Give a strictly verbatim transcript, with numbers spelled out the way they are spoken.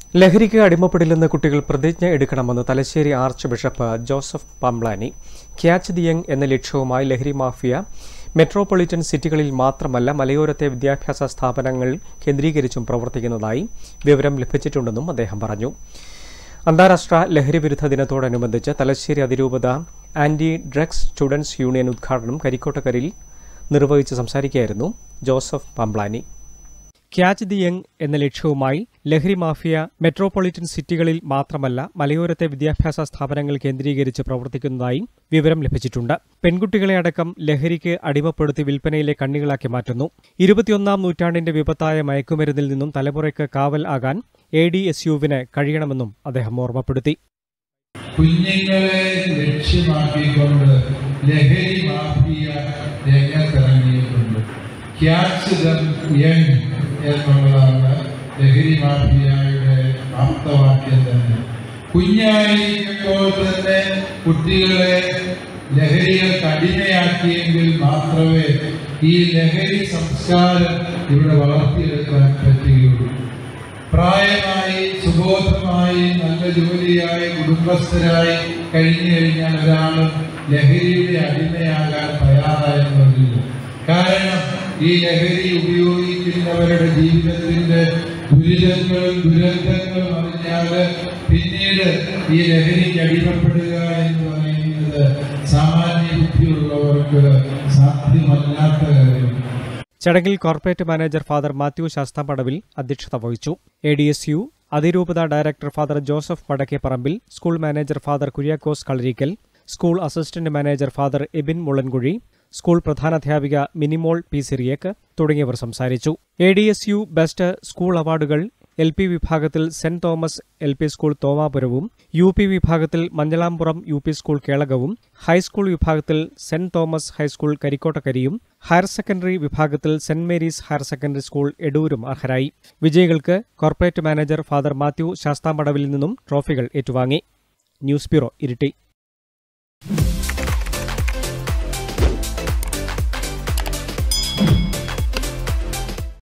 ലഹരിക്ക് അടിമപ്പെടില്ലെന്ന് കുട്ടികൾ പ്രതിജ്ഞ എടുക്കണമെന്ന് Thalassery archbishop Joseph Pamplany. Catch the young എന്ന ലക്ഷ്യവുമായി ലഹരി മാഫിയ മെട്രോപൊളിറ്റൻ സിറ്റികളിൽ മാത്രമല്ല മലയോരത്തെ വിദ്യാഭ്യാസ സ്ഥാപനങ്ങൾ കേന്ദ്രീകരിച്ചും പ്രവർത്തിക്കുന്നതായി വിവരം ലഭിച്ചിട്ടുണ്ടെന്നും അദ്ദേഹം പറഞ്ഞു. അന്താരാഷ്ട്ര ലഹരി വിരുദ്ധ ദിനത്തോടനുബന്ധിച്ച് തലശ്ശേരി അതിരൂപത ആന്റി ഡ്രഗ്സ് സ്റ്റുഡൻസ് യൂണിയൻ ഉദ്ഘാടനം കരിക്കോട്ടക്കരിയിൽ നിർവഹിച്ച് സംസാരിക്കുകയായിരുന്നു Joseph Pamplany. Catch the young എന്ന ലക്ഷ്യവുമായി ലഹരി മാഫിയ മെട്രോപൊളിറ്റൻ സിറ്റികളിൽ മാത്രമല്ല മലയോരത്തെ വിദ്യാഭ്യാസ സ്ഥാപനങ്ങൾ കേന്ദ്രീകരിച്ച് പ്രവർത്തിക്കുന്നതായി വിവരം ലഭിച്ചിട്ടുണ്ട്. പെൺകുട്ടികളെ അടക്കം ലഹരിക്ക് അടിമപ്പെടുത്തി വിൽപ്പനയിലെ കണ്ണികളാക്കി മാറ്റുന്നു. ഇരുപത്തിയൊന്നാം നൂറ്റാണ്ടിന്റെ വിപത്തായ മയക്കുമരുന്നിൽ നിന്നും തലമുറയ്ക്ക് കാവൽ ആകാൻ എ ഡി എസ് യുവിന് കഴിയണമെന്നും അദ്ദേഹം ഓർമ്മപ്പെടുത്തി. കുഞ്ഞുങ്ങളെ ലക്ഷ്യമാക്കിക്കൊണ്ട് ലഹരി മാഫിയ രംഗത്തിറങ്ങിയിട്ടുണ്ട്. ക്യാച്ച് ദം യങ് എന്നുള്ളതാണ് ലഹരി മാഫിയയുടെ ആപ്തവാക്യം തന്നെ. കുഞ്ഞായിരിക്കുമ്പോൾ തന്നെ കുട്ടികളെ ലഹരികൾക്ക് അടിമയാക്കിയെങ്കിൽ മാത്രമേ ഈ ലഹരി സംസ്കാരം ഇവിടെ വളർത്തിയെടുക്കാൻ പറ്റുകയുള്ളൂ. പ്രായമായി സുബോധമായി നല്ല ജോലിയായി കുടുംബസ്ഥരായി കഴിഞ്ഞു കഴിഞ്ഞാൽ ഒരാളും ലഹരിയുടെ അടിമയാകാൻ തയ്യാറായെന്ന് വരില്ല. കാരണം ഈ ലഹരി ഉപയോഗിക്കുന്നവരുടെ ജീവിതത്തിന്റെ ദുരിതങ്ങളും ദുരന്തങ്ങളും അറിഞ്ഞാൽ പിന്നീട് ഈ ലഹരിക്ക് അടിമപ്പെടുക എന്ന് പറയുന്നത് സാമാന്യ ബുദ്ധിയുള്ളവർക്ക് സാധ്യമല്ലാത്ത കാര്യം. ചടങ്ങിൽ corporate manager father Mathew Sasthampadavil അധ്യക്ഷത വഹിച്ചു. എ ഡി എസ് യു അതിരൂപത director father Joseph Vadakkeparambil, school manager father Kuriakose Kalarickal, school assistant manager father Ebin Mulankuzhi, school പ്രധാനാധ്യാപിക മിനിമോൾ പി സിറിയേക്ക് തുടങ്ങിയവർ സംസാരിച്ചു. A D S U best school അവാർഡുകൾ എൽ പി വിഭാഗത്തിൽ Saint Thomas L P school തോമാപുരവും, U P വിഭാഗത്തിൽ Manjalampuram U P school കേളകവും, high school വിഭാഗത്തിൽ Saint Thomas high school കരിക്കോട്ടക്കരിയും, ഹയർ സെക്കൻഡറി വിഭാഗത്തിൽ Saint Mary's higher secondary school എടൂരും അർഹരായി. വിജയികൾക്ക് corporate manager father Mathew Sasthampadavil നിന്നും ട്രോഫികൾ ഏറ്റുവാങ്ങി. News bureau, Iritty.